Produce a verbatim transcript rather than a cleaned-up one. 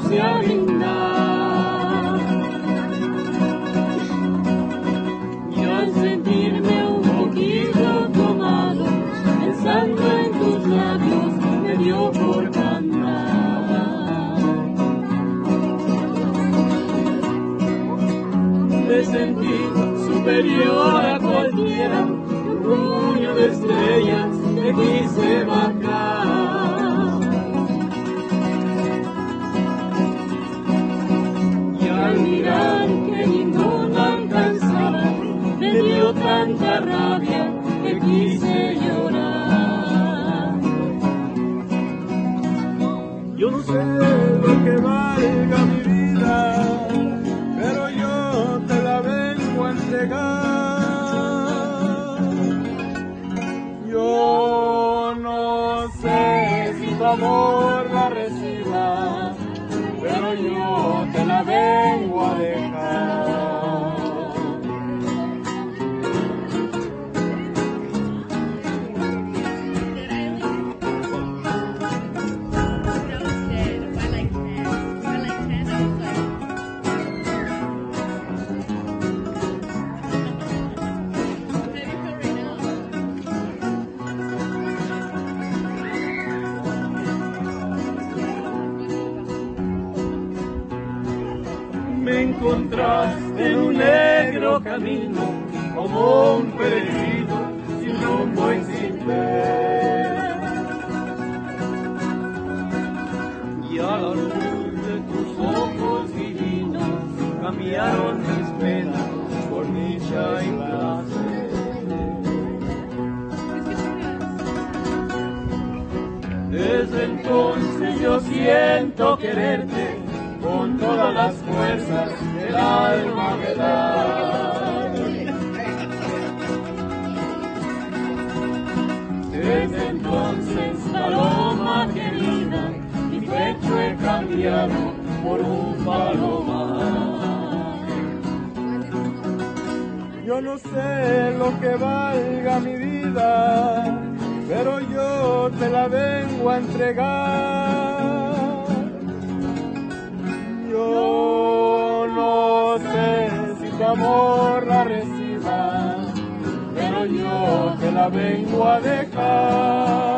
dispuestos a brindar. Y al sentirme un poquito tomado, pensando en tus labios, me dio por cantar. Me sentí superior a cualquiera, un puño de estrellas te quise marcar. Y al mirar que ninguna alcanzaba, me dio tanta rabia que quise llorar. Yo no sé lo que valga mi vida, pero yo te la vengo a entregar. Yo no sé si tu amor la reciba, pero yo te la vengo a dejar. Me encontraste en un negro camino, como un peregrino sin rumbo y sin fe. Y a la luz de tus ojos divinos cambiaron mis penas por dicha y placer. Desde entonces yo siento quererte con todas las fuerzas del alma me da. Desde entonces, paloma querida, mi pecho he cambiado por un palomar. Yo no sé lo que valga mi vida, pero yo te la vengo a entregar. Yo no sé si tu amor la reciba, pero yo te la vengo a dejar.